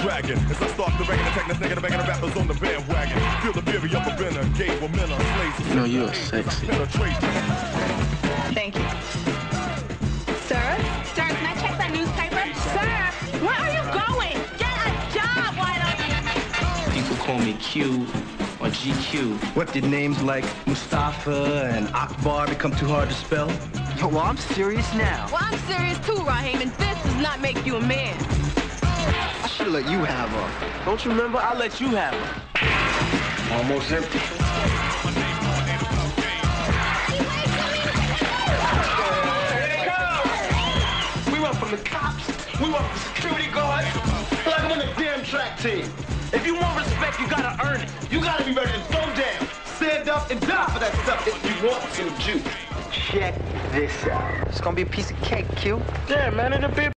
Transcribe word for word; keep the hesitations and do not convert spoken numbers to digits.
dragon. As I start the regular techniques, nigga, the banging the rappers on the bandwagon. Feel the fury of a renegade where men are slaves. You know you're sexy. Thank you. Sir? Sir, can I check that newspaper? Sir, where are you going? Get a job, why don't you? People call me Q or G Q. What, did names like Mustafa and Akbar become too hard to spell? Yo, well, I'm serious now. Well, I'm serious too, Raheem, and this does not make you a man. I should let you have her. Don't you remember? I'll let you have her. Almost empty. We went from the cops, we went from security guards, like I'm on the damn track team. If you want respect, you gotta earn it. You gotta be ready to throw down, stand up, and die for that stuff if you want some juice. Check this out. It's gonna be a piece of cake, Q. Yeah, man, it'll be